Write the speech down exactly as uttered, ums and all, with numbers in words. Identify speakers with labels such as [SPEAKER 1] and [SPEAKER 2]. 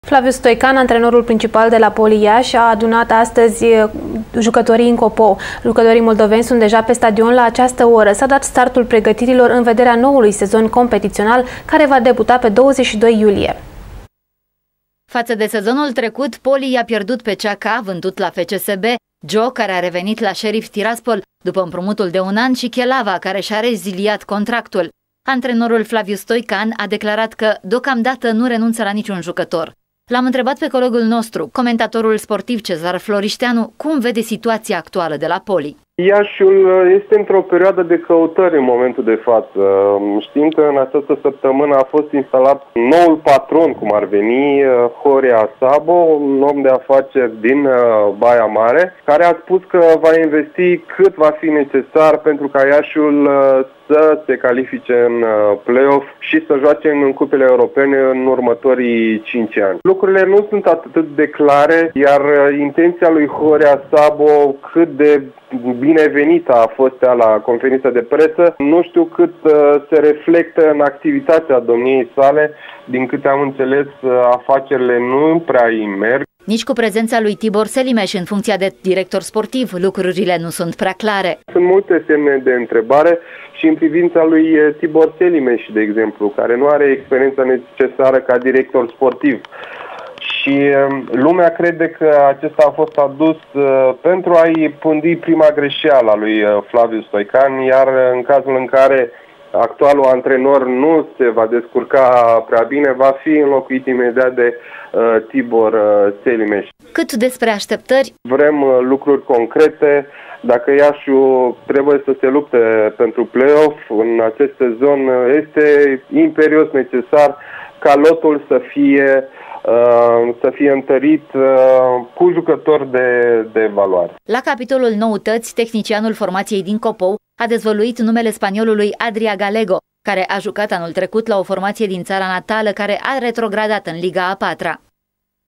[SPEAKER 1] Flaviu Stoican, antrenorul principal de la Poli Iași, a adunat astăzi jucătorii în Copou. Jucătorii moldoveni sunt deja pe stadion la această oră. S-a dat startul pregătirilor în vederea noului sezon competițional, care va debuta pe douăzeci și doi iulie.
[SPEAKER 2] Față de sezonul trecut, Poli i-a pierdut pe Ceaca, vândut la F C S B, Joe, care a revenit la Sheriff Tiraspol după împrumutul de un an, și Chelava, care și-a reziliat contractul. Antrenorul Flaviu Stoican a declarat că deocamdată nu renunță la niciun jucător. L-am întrebat pe colegul nostru, comentatorul sportiv Cezar Florișteanu, cum vede situația actuală de la Poli.
[SPEAKER 3] Iașiul este într-o perioadă de căutări în momentul de față. Știm că în această săptămână a fost instalat noul patron, cum ar veni, Horea Sabo, un om de afaceri din Baia Mare, care a spus că va investi cât va fi necesar pentru ca Iașiul să se califice în play-off și să joace în cupele europene în următorii cinci ani. Lucrurile nu sunt atât de clare, iar intenția lui Horea Sabo, cât de binevenită a fost ea la conferința de presă, nu știu cât uh, se reflectă în activitatea domniei sale. Din câte am înțeles, uh, afacerile nu prea îi merg.
[SPEAKER 2] Nici cu prezența lui Tibor Selimeș în funcția de director sportiv, lucrurile nu sunt prea clare.
[SPEAKER 3] Sunt multe semne de întrebare și în privința lui Tibor Selimeș, de exemplu, care nu are experiența necesară ca director sportiv. Și lumea crede că acesta a fost adus uh, pentru a-i pândi prima greșeală a lui uh, Flaviu Stoican, iar în cazul în care actualul antrenor nu se va descurca prea bine, va fi înlocuit imediat de uh, Tibor uh, Selimeș.
[SPEAKER 2] Cât despre așteptări?
[SPEAKER 3] Vrem uh, lucruri concrete. Dacă Iașiul trebuie să se lupte pentru play-off în acest sezon, este imperios necesar ca lotul să fie să fie întărit cu jucători de, de valoare.
[SPEAKER 2] La capitolul noutăți, tehnicianul formației din Copou a dezvăluit numele spaniolului Adrià Gallego, care a jucat anul trecut la o formație din țara natală care a retrogradat în Liga a patra.